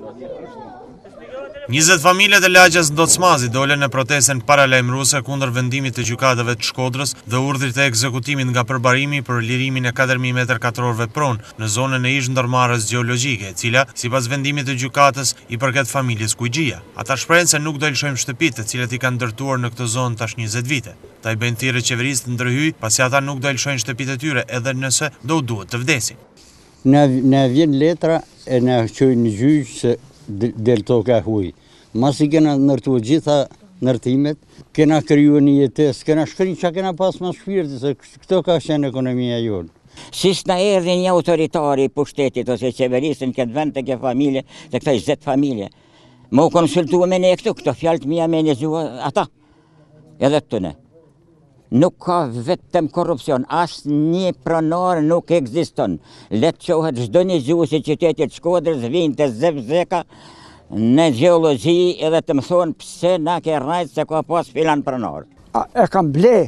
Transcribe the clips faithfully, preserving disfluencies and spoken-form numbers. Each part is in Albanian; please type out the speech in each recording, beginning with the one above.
njëzet familjet e lagjas Docmazi dolën në protestën paralajmëruese kundër vendimit të gjykatave të Shkodrës dhe urdhrit të ekzekutimit nga përbarimi për lirimin e katër mijë metër katror vepronë në zonën e ish ndërmarrës gjeologjike, e cila sipas vendimit të gjykatës i përket familjes Kujgjia. Ata shprehen se nuk do lëshojmë shtëpitë, të cilat i kanë ndërtuar në këtë zonë tash njëzet vite. Ta i bëjnë thirrje qeverisë të ndërhyjë, pasi ata nuk do lëshojnë shtëpitë e tyre edhe nëse do u duhet të vdesin. Na vjen letra e na çojnë në gjyq se del toka huj. Masi kena nërtu gjitha nërtimet, kena kryu një jetës, kena shkri që kena pas ma shpirti, se këto ka qenë ekonomia jonë. Si s'na erdhi një autoritari i pushtetit ose qeverisën këtë vend të ke familje, të këta zet familje. Më u konsultu me ne këtu, këto fjallë të mija me një zhua ata, edhe të ne. Nuk ka vetëm korupcion, asë një pronar nuk eksiston. Letë qohet çdo një gjuhës i qytetit Shkodrës, vinë të zevzeka në gjeologji edhe të më thonë pse na ke rajtë se ka pas filan pronar. E kam ble.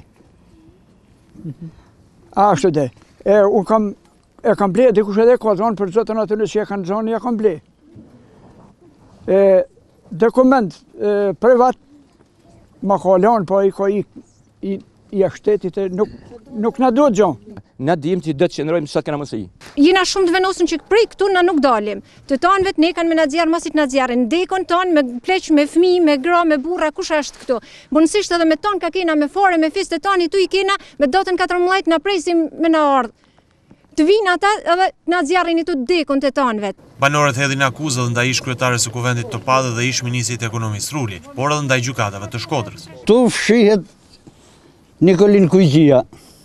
Ashtu dhe. E, unë kam, e kam ble, dikush edhe ka zonë për zotën atë në që e kanë zonë, ja kam ble. E, dokument e, privat, ma ka lanë, po i ka i, i i shtetit nuk, nuk na duhet gjonë. Na dim që do të qëndrojmë sa kena mësi. Jena shumë të venosën që prej këtu na nuk dalim. Të tanë vetë ne kanë me na zjarë masit na zjarë. Ndekon tanë me pleq, me fmi, me gra, me burra, kush është këtu. Bënësisht edhe me tanë ka kena, me fare, me fiste tanë i tu i kena, me datën katërmbëdhjetë na presim me na ardhë. Të vinë ata edhe na zjarrin i tu dekon të tanë vetë. Banorët hedhin akuzë ndaj ish kryetares së Kuvendit të Padë dhe ish ministrit të ekonomisë Ruli, por edhe ndaj gjykatave të Shkodrës. Tu fshihet Nikolin Kujgjia,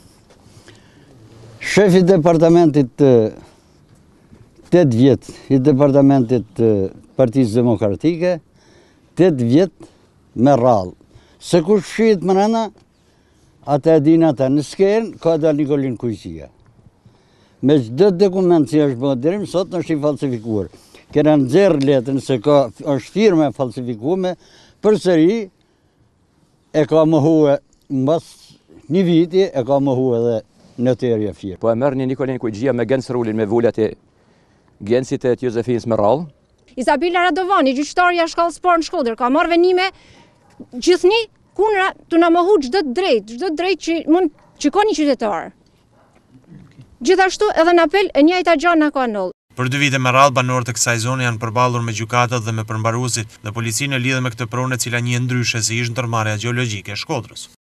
shefi departamentit tetë vjetë, i departamentit Partisë Demokratike, tetë vjetë me rralë. Se kush fshihet mrena, ata e din ata, në skenë, ka dal Nikolin Kujgjia. Me çdo dokument që është bërë deri më sot është i falsifikuar. Kena nxjerrë letrën se ka është firme falsifikume, përsëri e ka mohuar mbas një viti e ka mohu edhe noterja firme. Po e merr një Nikolin Kujgjia me Gens Rulin me vullat e Gensit e Jozefinës me rrallë. Izabela Radovani, gjyqtarja shkallës parë në Shkodër, ka marrë venime gjithnjë kundra të na mohu çdo drejt, çdo drejt që mund që ka një qytetar. Gjithashtu edhe në apel e njëjta gjë na ka ndodhur. Për dy vite me radhë, banorët e kësaj zone janë përballur me gjykatët dhe me përmbaruesit dhe policinë lidhur me këtë pronë e cila një ndryshe si ish ndërmarrja gjeologjike e Shkodrës.